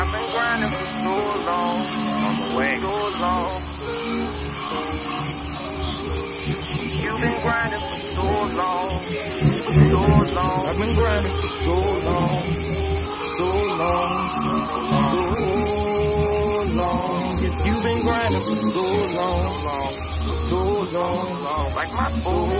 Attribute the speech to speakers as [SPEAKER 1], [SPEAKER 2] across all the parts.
[SPEAKER 1] I've been grinding for so long, on the way so long. You've been grinding for so long, so long. I've been grinding for so long, so long, so long. Yes, you've been grinding for so long, so long. Like my soul,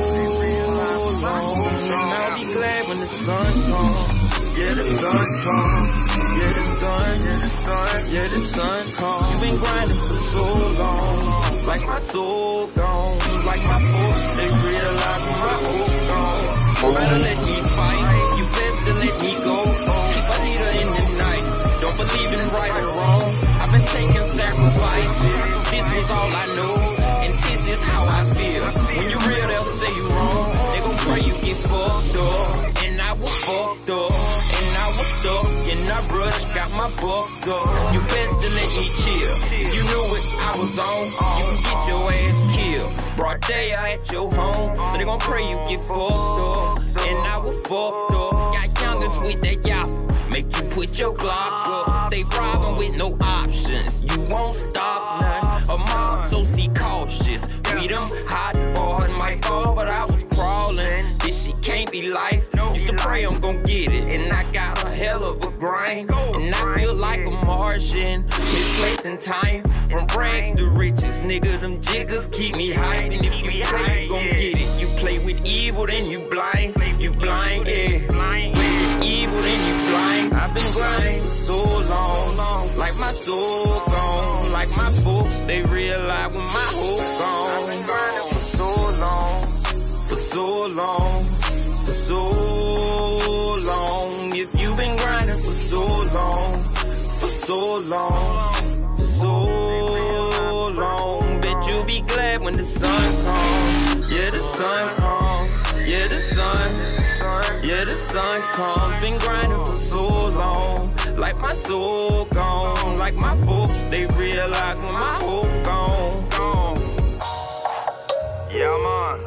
[SPEAKER 1] and I'll be glad when the sun comes. Yeah, the sun comes. Yeah, the sun, yeah, the sun, yeah, the sun comes. You've been grinding for so long, like my soul gone, like my folks, they realize my hope gone. Better let me fight, you best to let me go. Keep a leader in the night, don't believe in right or wrong. I've been taking sacrifices, this was all I know, and this is how I feel. When you real, they'll say you wrong, they gon' pray you get fucked up, and I was fucked up. And I rushed, got my bucks up. You best to let me chill. If you knew what I was on, you can get your ass killed. Broad day, I at your home, so they gon' pray you get fucked up. And I was fucked up. Got youngins with that yop, make you put your Glock up. They robbing with no options, you won't stop none. A mob, so see cautious. We them hot boys, my ball, but I was crawling. This shit can't be life. Used to pray I'm gon' get it, and I got a hell of a grind. And I feel like a Martian, misplaced in time. From rags to riches, nigga, them jiggers keep me hype. And if you play, you gon' get it. You play with evil, then you blind. You blind, yeah. Play with evil, then you blind. I've been grinding for so long, like my soul gone. Like my folks, they realize when my hope gone. I've been grinding for so long, for so long, for so long. If you've been grinding for so long, for so long, for so long, bet you'll be glad when the sun comes. Yeah, the sun comes. Yeah, the sun. Yeah, the sun comes. Been grinding for so long, like my soul gone. Like my folks, they realize when my hope gone. Yeah, man.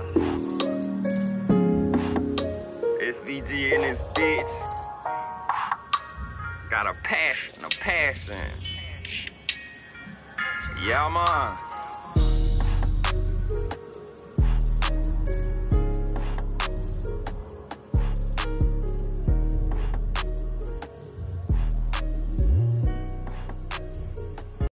[SPEAKER 1] SVG in this bitch. Got a passion. Yeah, man.